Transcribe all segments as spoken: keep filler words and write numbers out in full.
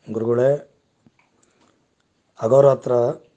ಗುರುಗಳೇ, ಅಹೋರಾತ್ರ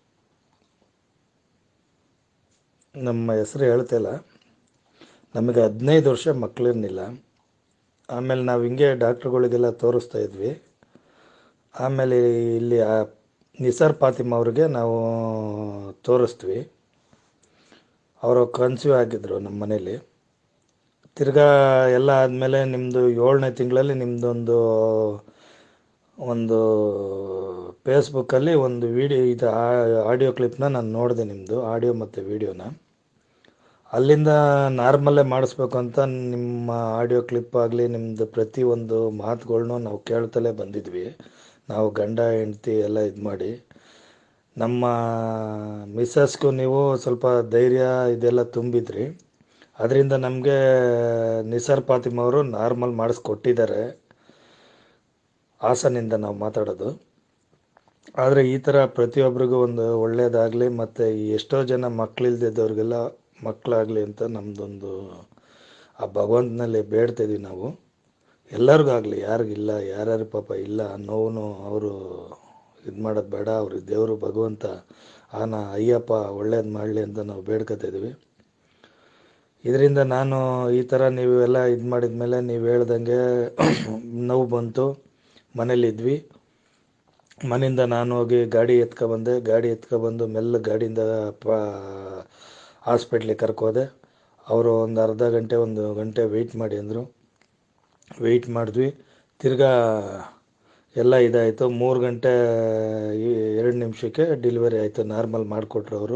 ನಮ್ಮ ಹೆಸರು ಹೇಳ್ತಿಲ್ಲ. ನಮಗೆ ಹದಿನೈದು ವರ್ಷ ಮಕ್ಕಳಿರ್ಲಿಲ್ಲ. ಆಮೇಲೆ ನಾವು ಹಿಂಗೆ ಡಾಕ್ಟ್ರುಗಳಿಗೆಲ್ಲ ತೋರಿಸ್ತಾ ಇದ್ವಿ. ಆಮೇಲೆ ಇಲ್ಲಿ ಆ ನಿಸಾರ್ ಫಾತಿಮಾ ಅವ್ರಿಗೆ ನಾವು ತೋರಿಸ್ತೀವಿ. ಅವರು ಕನ್ಸೀವ್ ಆಗಿದ್ದರು ನಮ್ಮ ಮನೇಲಿ. ತಿರ್ಗಾ ಎಲ್ಲ ಆದಮೇಲೆ ನಿಮ್ಮದು ಏಳನೇ ತಿಂಗಳಲ್ಲಿ ನಿಮ್ಮದೊಂದು ಒಂದು ಫೇಸ್ಬುಕ್ಕಲ್ಲಿ ಒಂದು ವೀಡಿಯೋ ಇದು ಆಡಿಯೋ ಕ್ಲಿಪ್ನ ನಾನು ನೋಡಿದೆ, ನಿಮ್ಮದು ಆಡಿಯೋ ಮತ್ತು ವೀಡಿಯೋನ. ಅಲ್ಲಿಂದ ನಾರ್ಮಲ್ಲೇ ಮಾಡಿಸ್ಬೇಕು ಅಂತ ನಿಮ್ಮ ಆಡಿಯೋ ಕ್ಲಿಪ್ ಆಗಲಿ ನಿಮ್ಮದು ಪ್ರತಿಯೊಂದು ಮಾತುಗಳ್ನೂ ನಾವು ಕೇಳ್ತಲೇ ಬಂದಿದ್ವಿ. ನಾವು ಗಂಡ ಹೆಂಡ್ತಿ ಎಲ್ಲ ಇದು ಮಾಡಿ ನಮ್ಮ ಮಿಸ್ಸಸ್ಗೂ ನೀವು ಸ್ವಲ್ಪ ಧೈರ್ಯ ಇದೆಲ್ಲ ತುಂಬಿದ್ರಿ. ಅದರಿಂದ ನಮಗೆ ನಿಸಾರ್ ಫಾತಿಮಾ ಅವರು ನಾರ್ಮಲ್ ಮಾಡಿಸ್ಕೊಟ್ಟಿದ್ದಾರೆ. ಹಾಸನಿಂದ ನಾವು ಮಾತಾಡೋದು. ಆದರೆ ಈ ಥರ ಪ್ರತಿಯೊಬ್ಬರಿಗೂ ಒಂದು ಒಳ್ಳೆಯದಾಗಲಿ ಮತ್ತು ಎಷ್ಟೋ ಜನ ಮಕ್ಕಳಿಲ್ದಿದ್ದವ್ರಿಗೆಲ್ಲ ಮಕ್ಕಳಾಗಲಿ ಅಂತ ನಮ್ಮದೊಂದು ಆ ಭಗವಂತನಲ್ಲಿ ಬೇಡ್ತಿದ್ವಿ ನಾವು. ಎಲ್ಲರಿಗಾಗಲಿ, ಯಾರಿಗಿಲ್ಲ, ಯಾರ್ಯಾರು ಪಾಪ ಇಲ್ಲ ನೋವು ಅವರು ಇದು ಮಾಡೋದು ಬೇಡ. ಅವ್ರಿಗೆ ದೇವರು ಭಗವಂತ ಆನ ಅಯ್ಯಪ್ಪ ಒಳ್ಳೇದು ಮಾಡಲಿ ಅಂತ ನಾವು ಬೇಡ್ಕೊತಿದ್ವಿ. ಇದರಿಂದ ನಾನು ಈ ಥರ ನೀವು ಎಲ್ಲ ಇದು ಮಾಡಿದ ಮೇಲೆ ನೀವು ಹೇಳ್ದಂಗೆ ನೋವು ಬಂತು. ಮನೇಲಿದ್ವಿ. ಮನೆಯಿಂದ ನಾನು ಹೋಗಿ ಗಾಡಿ ಎತ್ಕೊಬಂದೆ. ಗಾಡಿ ಎತ್ಕೊಬಂದು ಮೆಲ್ಲ ಗಾಡಿಯಿಂದ ಪ ಹಾಸ್ಪಿಟ್ಲಿಗೆ ಕರ್ಕೋದೆ. ಅವರು ಒಂದು ಅರ್ಧ ಗಂಟೆ ಒಂದು ಗಂಟೆ ವೆಯ್ಟ್ ಮಾಡಿ ಅಂದರು. ವೆಯ್ಟ್ ಮಾಡಿದ್ವಿ. ತಿರ್ಗಾ ಎಲ್ಲ ಇದಾಯಿತು. ಮೂರು ಗಂಟೆ ಎರಡು ನಿಮಿಷಕ್ಕೆ ಡೆಲಿವರಿ ಆಯಿತು. ನಾರ್ಮಲ್ ಮಾಡಿಕೊಟ್ರು ಅವರು.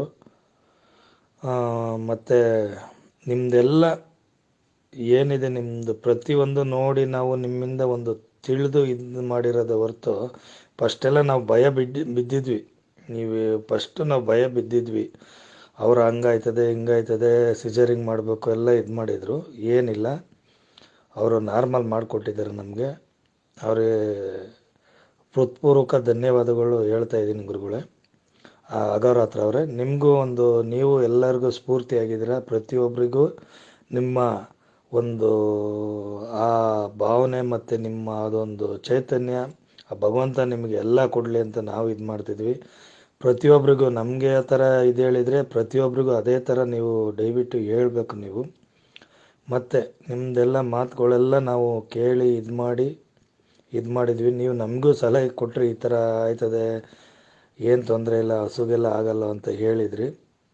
ಮತ್ತು ನಿಮ್ಮದೆಲ್ಲ ಏನಿದೆ ನಿಮ್ಮದು ಪ್ರತಿಯೊಂದು ನೋಡಿ ನಾವು ನಿಮ್ಮಿಂದ ಒಂದು ತಿಳಿದು ಇದು ಮಾಡಿರೋದು ಹೊರತು ಫಸ್ಟೆಲ್ಲ ನಾವು ಭಯ ಬಿದ್ದು ಬಿದ್ದಿದ್ವಿ ನೀವು ಫಸ್ಟು ನಾವು ಭಯ ಬಿದ್ದಿದ್ವಿ. ಅವರು ಹಂಗಾಯ್ತದೆ ಹಿಂಗಾಯ್ತದೆ ಸಿಜರಿಂಗ್ ಮಾಡಬೇಕು ಎಲ್ಲ ಇದು ಮಾಡಿದರು. ಏನಿಲ್ಲ, ಅವರು ನಾರ್ಮಲ್ ಮಾಡಿಕೊಟ್ಟಿದ್ದಾರೆ ನಮಗೆ. ಅವರಿಗೆ ಹೃತ್ಪೂರ್ವಕ ಧನ್ಯವಾದಗಳು ಹೇಳ್ತಾ ಇದ್ದೀನಿ ಗುರುಗಳೇ. ಅಹೋರಾತ್ರ ಅವರೇ, ನಿಮಗೂ ಒಂದು ನೀವು ಎಲ್ಲರಿಗೂ ಸ್ಫೂರ್ತಿಯಾಗಿದ್ದೀರ. ಪ್ರತಿಯೊಬ್ಬರಿಗೂ ನಿಮ್ಮ ಒಂದು ಆ ಭಾವನೆ ಮತ್ತು ನಿಮ್ಮ ಅದೊಂದು ಚೈತನ್ಯ ಆ ಭಗವಂತ ನಿಮಗೆ ಎಲ್ಲ ಕೊಡಲಿ ಅಂತ ನಾವು ಇದು ಮಾಡ್ತಿದ್ವಿ. ಪ್ರತಿಯೊಬ್ಬರಿಗೂ ನಮಗೆ ಆ ಥರ ಇದು ಹೇಳಿದರೆ ಪ್ರತಿಯೊಬ್ಬರಿಗೂ ಅದೇ ಥರ ನೀವು ದಯವಿಟ್ಟು ಹೇಳಬೇಕು ನೀವು. ಮತ್ತು ನಿಮ್ಮದೆಲ್ಲ ಮಾತುಗಳೆಲ್ಲ ನಾವು ಕೇಳಿ ಇದು ಮಾಡಿ ಇದು ಮಾಡಿದ್ವಿ. ನೀವು ನಮಗೂ ಸಲಹೆ ಕೊಟ್ಟರೆ ಈ ಥರ ಆಯ್ತದೆ, ಏನು ತೊಂದರೆ ಇಲ್ಲ, ಹಸುಗೆಲ್ಲ ಆಗಲ್ಲ ಅಂತ ಹೇಳಿದ್ರಿ.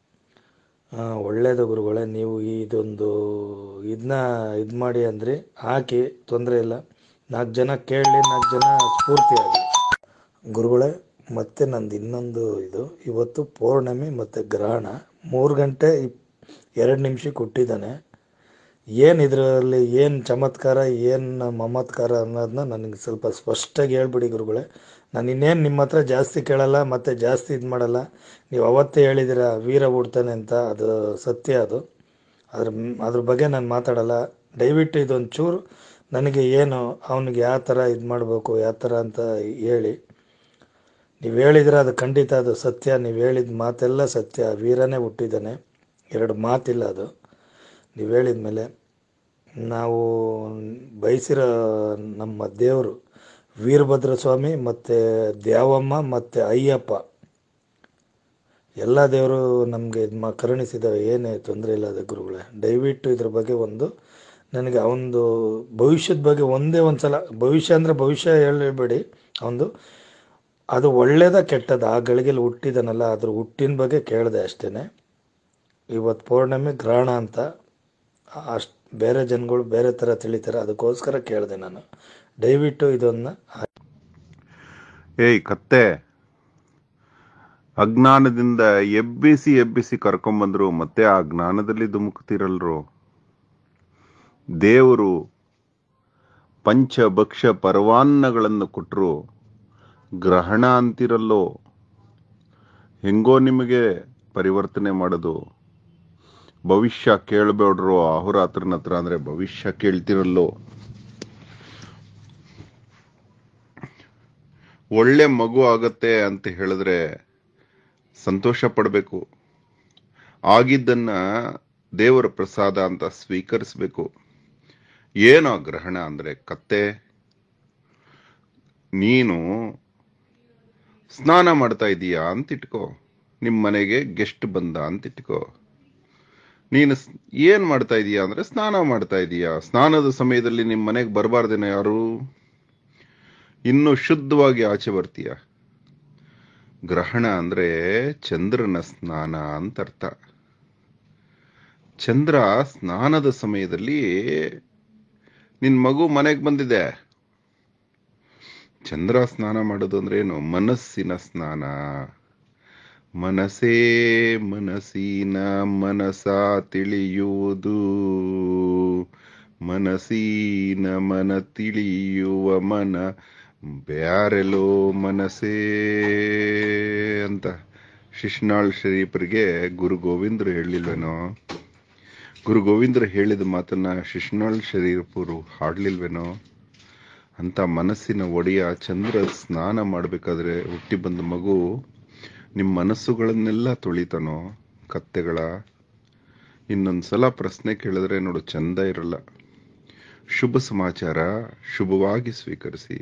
ಒಳ್ಳೆಯದು ಗುರುಗಳೇ. ನೀವು ಇದೊಂದು ಇದನ್ನ ಇದು ಮಾಡಿ ಅಂದರೆ ಹಾಕಿ, ತೊಂದರೆ ಇಲ್ಲ. ನಾಲ್ಕು ಜನ ಕೇಳಲಿ, ನಾಲ್ಕು ಜನ ಸ್ಫೂರ್ತಿ ಆಗಲಿ ಗುರುಗಳೇ. ಮತ್ತು ನಂದು ಇನ್ನೊಂದು ಇದು, ಇವತ್ತು ಪೌರ್ಣಮಿ ಮತ್ತು ಗ್ರಹಣ ಮೂರು ಗಂಟೆ ಇಪ್ ಎರಡು ನಿಮಿಷಕ್ಕೆ ಹುಟ್ಟಿದ್ದಾನೆ. ಏನು ಇದರಲ್ಲಿ ಏನು ಚಮತ್ಕಾರ, ಏನು ಮಮತ್ಕಾರ ಅನ್ನೋದನ್ನ ನನಗೆ ಸ್ವಲ್ಪ ಸ್ಪಷ್ಟವಾಗಿ ಹೇಳ್ಬಿಡಿ ಗುರುಗಳೇ. ನಾನು ಇನ್ನೇನು ನಿಮ್ಮ ಹತ್ರ ಜಾಸ್ತಿ ಕೇಳಲ್ಲ ಮತ್ತು ಜಾಸ್ತಿ ಇದು ಮಾಡಲ್ಲ. ನೀವು ಅವತ್ತೇ ಹೇಳಿದ್ದೀರ ವೀರ ಹುಡ್ತಾನೆ ಅಂತ, ಅದು ಸತ್ಯ. ಅದು ಅದ್ರ ಅದ್ರ ಬಗ್ಗೆ ನಾನು ಮಾತಾಡಲ್ಲ. ದಯವಿಟ್ಟು ಇದೊಂದು ಚೂರು ನನಗೆ ಏನು ಅವನಿಗೆ ಯಾವ ಥರ ಇದು ಮಾಡಬೇಕು ಯಾವ ಥರ ಅಂತ ಹೇಳಿ. ನೀವು ಹೇಳಿದರೆ ಅದು ಖಂಡಿತ ಅದು ಸತ್ಯ. ನೀವು ಹೇಳಿದ ಮಾತೆಲ್ಲ ಸತ್ಯ. ವೀರನೇ ಹುಟ್ಟಿದ್ದಾನೆ, ಎರಡು ಮಾತಿಲ್ಲ. ಅದು ನೀವು ಹೇಳಿದ ಮೇಲೆ ನಾವು ಬಯಸಿರೋ ನಮ್ಮ ದೇವರು ವೀರಭದ್ರ ಸ್ವಾಮಿ ಮತ್ತು ದ್ಯಾವಮ್ಮ ಮತ್ತು ಅಯ್ಯಪ್ಪ ಎಲ್ಲ ದೇವರು ನಮಗೆ ಇದು ಮಾ ಕರುಣಿಸಿದ್ದಾರೆ. ಏನೇ ತೊಂದರೆ ಇಲ್ಲ ಅದು ಗುರುಗಳೇ. ದಯವಿಟ್ಟು ಇದ್ರ ಬಗ್ಗೆ ಒಂದು ನನಗೆ ಅವನದು ಭವಿಷ್ಯದ ಬಗ್ಗೆ ಒಂದೇ ಒಂದು ಸಲ, ಭವಿಷ್ಯ ಅಂದರೆ ಭವಿಷ್ಯ ಹೇಳಬೇಡಿ, ಅವನದು ಅದು ಒಳ್ಳೇದ ಕೆಟ್ಟದ ಆ ಗಳಿಗೆಯಲ್ಲಿ ಹುಟ್ಟಿದನಲ್ಲ ಅದ್ರ ಹುಟ್ಟಿನ ಬಗ್ಗೆ ಕೇಳಿದೆ ಅಷ್ಟೇ. ಇವತ್ತು ಪೌರ್ಣಮಿ ಗ್ರಹಣ ಅಂತ ಅಷ್ಟು ಬೇರೆ ಜನಗಳು ಬೇರೆ ಥರ ತಿಳಿತಾರೆ, ಅದಕ್ಕೋಸ್ಕರ ಕೇಳಿದೆ ನಾನು. ದಯವಿಟ್ಟು ಇದನ್ನ. ಏಯ್ ಕತ್ತೆ, ಅಜ್ಞಾನದಿಂದ ಎಬ್ಬಿಸಿ ಎಬ್ಬಿಸಿ ಕರ್ಕೊಂಬಂದ್ರು ಮತ್ತೆ ಆ ಜ್ಞಾನದಲ್ಲಿ ಧುಮುಕ್ತಿರಲ್ರು. ದೇವರು ಪಂಚಭಕ್ಷ ಪರವಾನ್ನಗಳನ್ನು ಕೊಟ್ಟರು, ಗ್ರಹಣ ಅಂತಿರಲ್ಲೋ. ಹೆಂಗೋ ನಿಮಗೆ ಪರಿವರ್ತನೆ ಮಾಡೋದು. ಭವಿಷ್ಯ ಕೇಳಬೇಡ್ರು ಅಹೋರಾತ್ರನ ಹತ್ರ, ಅಂದ್ರೆ ಭವಿಷ್ಯ ಕೇಳ್ತಿರಲ್ಲೋ. ಒಳ್ಳೆ ಮಗು ಆಗತ್ತೆ ಅಂತ ಹೇಳಿದ್ರೆ ಸಂತೋಷ ಪಡಬೇಕು. ಆಗಿದ್ದನ್ನ ದೇವರ ಪ್ರಸಾದ ಅಂತ ಸ್ವೀಕರಿಸಬೇಕು. ಏನೋ ಗ್ರಹಣ ಅಂದ್ರೆ ಕತ್ತೆ, ನೀನು ಸ್ನಾನ ಮಾಡ್ತಾ ಇದೀಯಾ ಅಂತ ಇಟ್ಕೋ. ನಿಮ್ಮ ಮನೆಗೆ ಗೆಸ್ಟ್ ಬಂದ ಅಂತ ಇಟ್ಕೋ. ನೀನು ಏನ್ ಮಾಡ್ತಾ ಇದೀಯಾ ಅಂದ್ರೆ ಸ್ನಾನ ಮಾಡ್ತಾ ಇದೀಯಾ. ಸ್ನಾನದ ಸಮಯದಲ್ಲಿ ನಿಮ್ಮ ಮನೆಗೆ ಬರಬಾರ್ದೇನೋ ಯಾರು? ಇನ್ನು ಶುದ್ಧವಾಗಿ ಆಚೆ ಬರ್ತೀಯ. ಗ್ರಹಣ ಅಂದ್ರೆ ಚಂದ್ರನ ಸ್ನಾನ ಅಂತ ಅರ್ಥ. ಚಂದ್ರ ಸ್ನಾನದ ಸಮಯದಲ್ಲಿ ನಿನ್ ಮಗು ಮನೆಗೆ ಬಂದಿದೆ. ಚಂದ್ರ ಸ್ನಾನ ಮಾಡೋದು ಅಂದ್ರೆ ಏನು? ಮನಸ್ಸಿನ ಸ್ನಾನ. ಮನಸೇ ಮನಸ್ಸಿನ ಮನಸ ತಿಳಿಯುವುದು, ಮನಸ್ಸಿನ ಮನ ತಿಳಿಯುವ ಮನ ಬ್ಯಾರೆಲೋ ಮನಸೇ ಅಂತ ಶಿಶ್ನಾಳ್ ಶರೀಫರಿಗೆ ಗುರು ಗೋವಿಂದರು ಹೇಳಿಲ್ವೇನೋ? ಗುರು ಗೋವಿಂದರು ಹೇಳಿದ ಮಾತನ್ನ ಶಿಶ್ನಾಳ್ ಶರೀಫರು ಹಾಡ್ಲಿಲ್ವೇನೋ? ಅಂತ ಮನಸ್ಸಿನ ಒಡೆಯ ಚಂದ್ರ ಸ್ನಾನ ಮಾಡಬೇಕಾದ್ರೆ ಹುಟ್ಟಿ ಬಂದ ಮಗು ನಿಮ್ಮ ಮನಸ್ಸುಗಳನ್ನೆಲ್ಲ ತೊಳಿತಾನೋ ಕತ್ತೆಗಳ? ಇನ್ನೊಂದ್ಸಲ ಪ್ರಶ್ನೆ ಕೇಳಿದ್ರೆ ನೋಡು ಚಂದ ಇರಲ್ಲ. ಶುಭ ಸಮಾಚಾರ ಶುಭವಾಗಿ ಸ್ವೀಕರಿಸಿ.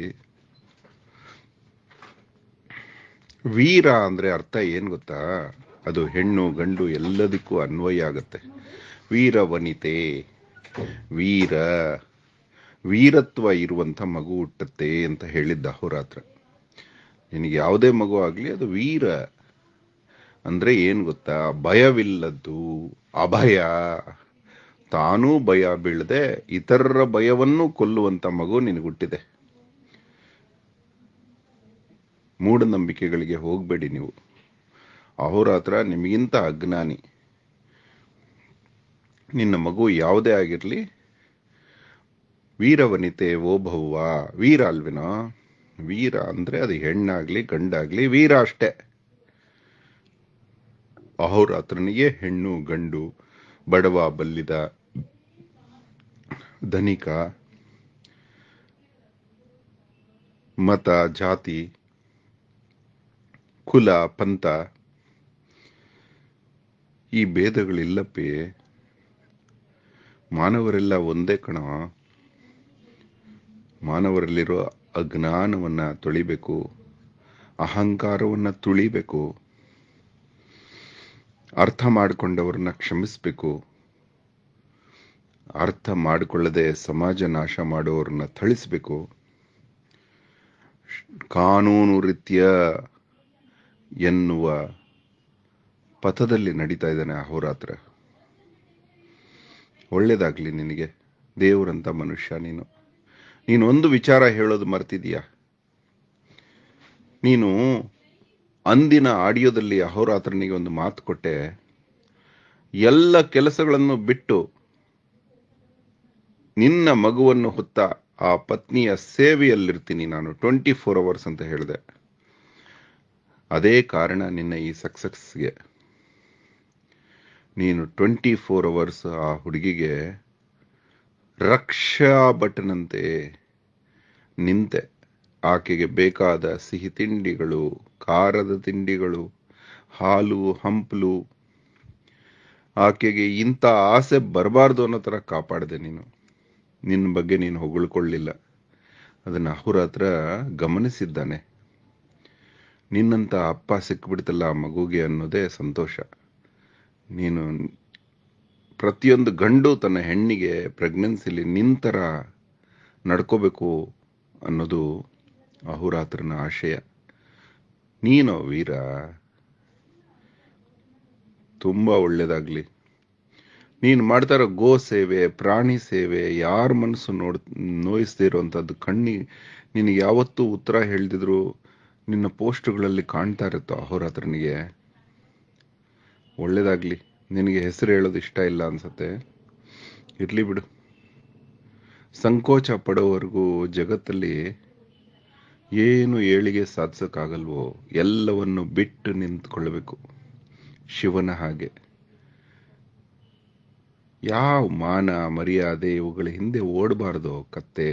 ವೀರ ಅಂದ್ರೆ ಅರ್ಥ ಏನ್ ಗೊತ್ತಾ? ಅದು ಹೆಣ್ಣು ಗಂಡು ಎಲ್ಲದಕ್ಕೂ ಅನ್ವಯ ಆಗತ್ತೆ. ವೀರ ವನಿತೆ, ವೀರ ವೀರತ್ವ ಇರುವಂತ ಮಗು ಹುಟ್ಟತ್ತೆ ಅಂತ ಹೇಳಿದ್ದ ಅಹೋರಾತ್ರ. ನಿನಗೆ ಯಾವುದೇ ಮಗು ಆಗ್ಲಿ ಅದು ವೀರ ಅಂದ್ರೆ ಏನ್ ಗೊತ್ತಾ? ಭಯವಿಲ್ಲದ್ದು, ಅಭಯ. ತಾನೂ ಭಯ ಬೀಳದೆ ಇತರರ ಭಯವನ್ನು ಕೊಲ್ಲುವಂತ ಮಗು ನಿನಗೆ ಹುಟ್ಟಿದೆ. ಮೂಢನಂಬಿಕೆಗಳಿಗೆ ಹೋಗ್ಬೇಡಿ ನೀವು. ಅಹೋರಾತ್ರ ನಿಮಗಿಂತ ಅಜ್ಞಾನಿ. ನಿನ್ನ ಮಗು ಯಾವುದೇ ಆಗಿರ್ಲಿ, ವೀರವನಿತೆ ಓಭವ್ವ. ವೀರ ಅಲ್ವೇನೋ? ವೀರ ಅಂದ್ರೆ ಅದು ಹೆಣ್ಣಾಗ್ಲಿ ಗಂಡಾಗ್ಲಿ ವೀರ ಅಷ್ಟೇ. ಅಹೋರಾತ್ರನಿಗೆ ಹೆಣ್ಣು ಗಂಡು, ಬಡವ ಬಲ್ಲಿದ, ಧನಿಕ, ಮತ ಜಾತಿ, ಕುಲ ಪಂಥ ಈ ಭೇದಗಳಿಲ್ಲಪ್ಪೇ. ಮಾನವರೆಲ್ಲ ಒಂದೇ ಕಣ. ಮಾನವರಲ್ಲಿರೋ ಅಜ್ಞಾನವನ್ನ ತೊಳಿಬೇಕು, ಅಹಂಕಾರವನ್ನ ತುಳಿಬೇಕು, ಅರ್ಥ ಮಾಡಿಕೊಂಡವ್ರನ್ನ ಕ್ಷಮಿಸ್ಬೇಕು, ಅರ್ಥ ಮಾಡಿಕೊಳ್ಳದೆ ಸಮಾಜ ನಾಶ ಮಾಡುವವ್ರನ್ನ ಥಳಿಸ್ಬೇಕು. ಕಾನೂನು ರೀತ್ಯ ಎನ್ನುವ ಪಥದಲ್ಲಿ ನಡೀತಾ ಇದ್ದಾನೆ ಅಹೋರಾತ್ರ. ಒಳ್ಳೇದಾಗ್ಲಿ ನಿನಗೆ. ದೇವರಂತ ಮನುಷ್ಯ ನೀನು. ನೀನು ಒಂದು ವಿಚಾರ ಹೇಳೋದು ಮರ್ತಿದೀಯಾ? ನೀನು ಅಂದಿನ ಆಡಿಯೋದಲ್ಲಿ ಅಹೋರಾತ್ರನಿಗೆ ಒಂದು ಮಾತು ಕೊಟ್ಟೆ. ಎಲ್ಲ ಕೆಲಸಗಳನ್ನು ಬಿಟ್ಟು ನಿನ್ನ ಮಗುವನ್ನು ಹೊತ್ತ ಆ ಪತ್ನಿಯ ಸೇವೆಯಲ್ಲಿರ್ತೀನಿ ನಾನು ಟ್ವೆಂಟಿ ಫೋರ್ ಅವರ್ಸ್ ಅಂತ ಹೇಳಿದೆ. ಅದೇ ಕಾರಣ ನಿನ್ನ ಈ ಸಕ್ಸಸ್ಗೆ. ನೀನು ಟ್ವೆಂಟಿ ಫೋರ್ ಅವರ್ಸ್ ಆ ಹುಡುಗಿಗೆ ರಕ್ಷಾ ಭಟನಂತೆ ನಿಂತೆ. ಆಕೆಗೆ ಬೇಕಾದ ಸಿಹಿ ತಿಂಡಿಗಳು, ಖಾರದ ತಿಂಡಿಗಳು, ಹಾಲು ಹಂಪಲು, ಆಕೆಗೆ ಇಂಥ ಆಸೆ ಬರಬಾರ್ದು ಅನ್ನೋ ತರ ಕಾಪಾಡಿದೆ ನೀನು. ನಿನ್ನ ಬಗ್ಗೆ ನೀನು ಹೊಗಳ್ಕೊಳ್ಳಿಲ್ಲ. ಅದನ್ನ ಅಹೋರಾತ್ರ ಗಮನಿಸಿದ್ದಾನೆ. ನಿನ್ನಂತ ಅಪ್ಪ ಸಿಕ್ಬಿಡ್ತಲ್ಲ ಆ ಮಗುಗೆ ಅನ್ನೋದೇ ಸಂತೋಷ. ನೀನು ಪ್ರತಿಯೊಂದು ಗಂಡು ತನ್ನ ಹೆಣ್ಣಿಗೆ ಪ್ರೆಗ್ನೆನ್ಸಿಲಿ ನಿಂತರ ನಡ್ಕೋಬೇಕು ಅನ್ನೋದು ಅಹೋರಾತ್ರನ ಆಶಯ. ನೀನೋ ವೀರ. ತುಂಬಾ ಒಳ್ಳೇದಾಗ್ಲಿ. ನೀನು ಮಾಡ್ತಾ ಇರೋ ಗೋ ಸೇವೆ, ಪ್ರಾಣಿ ಸೇವೆ, ಯಾರ ಮನಸ್ಸು ನೋಡ್ ನೋಯಿಸದೇ ಇರುವಂತದ್ದು ಕಣ್ಣಿ ನಿನಗೆ ಯಾವತ್ತೂ ಉತ್ತರ ಹೇಳ್ದಿದ್ರು ನಿನ್ನ ಪೋಸ್ಟ್ಗಳಲ್ಲಿ ಕಾಣ್ತಾ ಇರುತ್ತೋ ಅಹೋರಾತ್ರನಿಗೆ. ಒಳ್ಳೇದಾಗ್ಲಿ. ನಿನಗೆ ಹೆಸರು ಹೇಳೋದು ಇಷ್ಟ ಇಲ್ಲ ಅನ್ಸತ್ತೆ. ಇರ್ಲಿ ಬಿಡು. ಸಂಕೋಚ ಪಡೋವರೆಗೂ ಜಗತ್ತಲ್ಲಿ ಏನು ಏಳಿಗೆ ಸಾಧಿಸಕ್ಕಾಗಲ್ವೋ ಎಲ್ಲವನ್ನು ಬಿಟ್ಟು ನಿಂತ್ಕೊಳ್ಬೇಕು. ಶಿವನ ಹಾಗೆ. ಯಾವ ಮಾನ ಮರ್ಯಾದೆ ಇವುಗಳ ಹಿಂದೆ ಓಡಬಾರ್ದು ಕತ್ತೆ.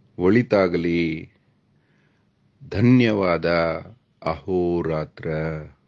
ಒಳಿತಾಗಲಿ. ಧನ್ಯವಾದ. ಅಹೋರಾತ್ರ.